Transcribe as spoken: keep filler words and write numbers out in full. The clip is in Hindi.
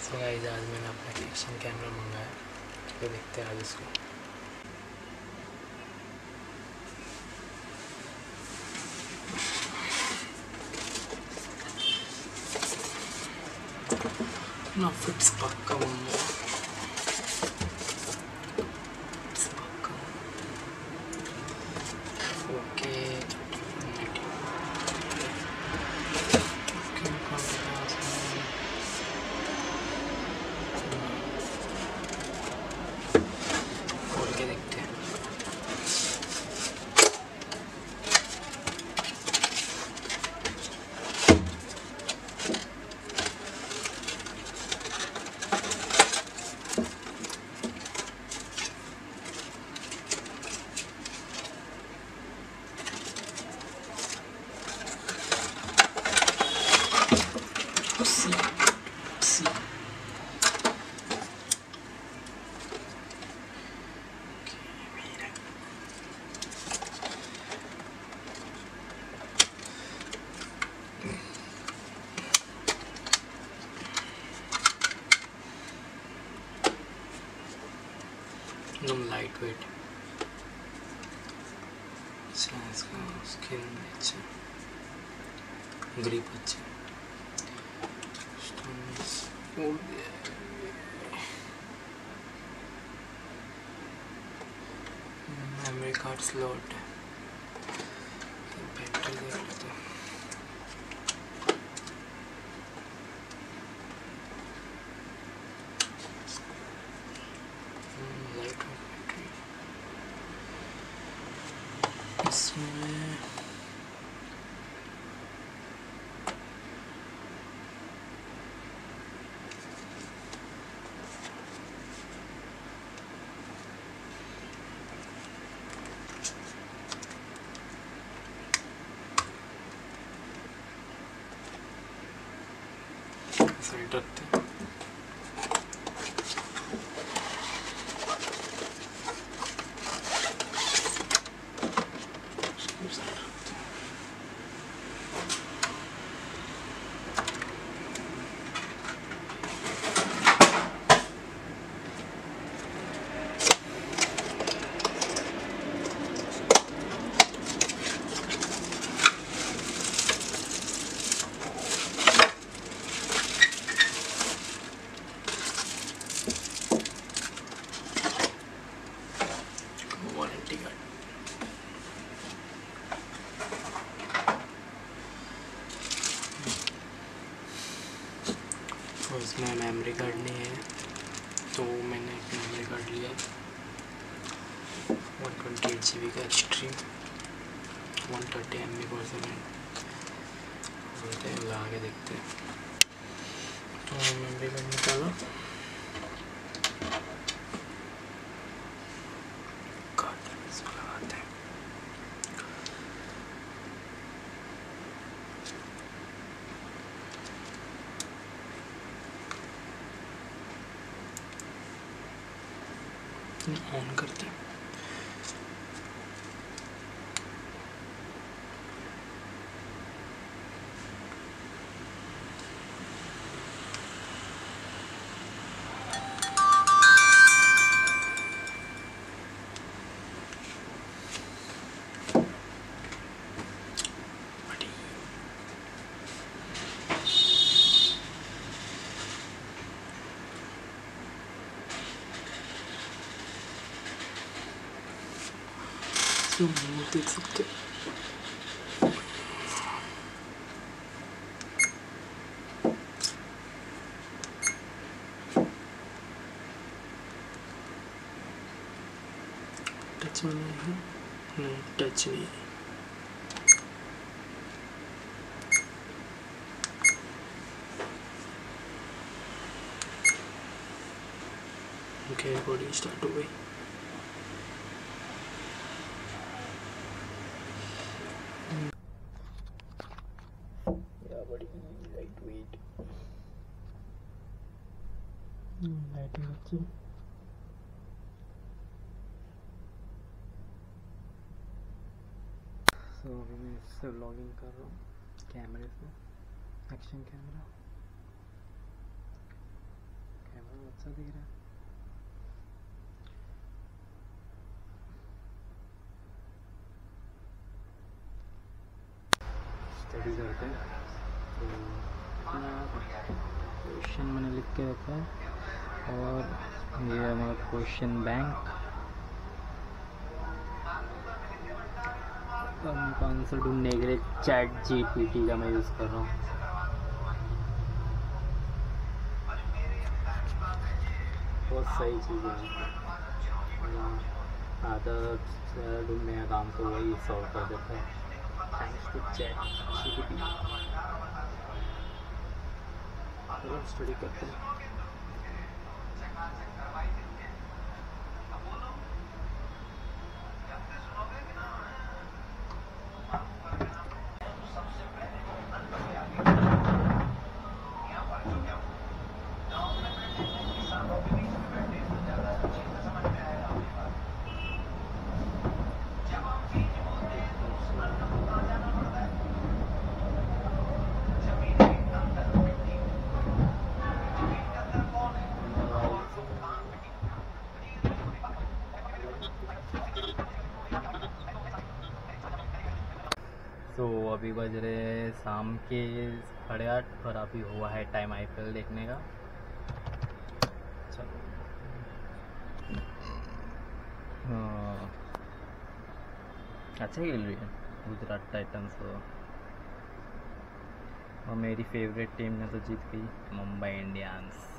सो गाइस आज मैंने अपना एक्शन कैमरा मंगाया, तो देखते हैं आज इसको। ना फिट्स पक्का बनना पक्का ओके खोल के देखते हैं। See, see. एकदम लाइट वेट, अच्छा इसका स्किन अच्छा, ग्रिप अच्छा, मेमोरी कार्ड स्लॉट, बैटरी देख लेते हैं। लाइट बैटरी इसमें फिल्टर थे। वारंटी कार्ड तो इसमें मेमोरी कार्ड नहीं है, तो मैंने एक मेमोरी कार्ड लिया one twenty eight G B का extreme one thirty M B per second. लगा के देखते हैं। तो मेमोरी कार्ड निकाला, कार्ड इसमें लगाते हैं। ऑन करते हैं। तो देख सकते टच में नहीं है, नहीं टच नहीं है। ओके रिकॉर्डिंग स्टार्ट हो गई। बड़ी लाइट वेट लाइट अच्छी। सो अभी मैं इससे व्लॉगिंग कर रहा हूँ कैमरे से, एक्शन कैमरा। अच्छा दिख रहा है। स्टडी करते हैं तो क्वेश्चन मैंने लिख के रखा है, और ये हमारा क्वेश्चन बैंक। अब मैं आंसर ढूंढने के लिए चैट जीपीटी का मैं यूज़ कर रहा हूँ। बहुत सही चीज़ है, आधा ढूंढने का काम तो वही सॉल्व कर देता है, thanks to chat GPT. Study करते हैं। तो अभी बज रहे शाम के साढ़े आठ, और अभी हुआ है टाइम आईपीएल देखने का। चलो हाँ, अच्छा खेल रही है गुजरात टाइटंस, और मेरी फेवरेट टीम ने तो जीत गई, मुंबई इंडियंस।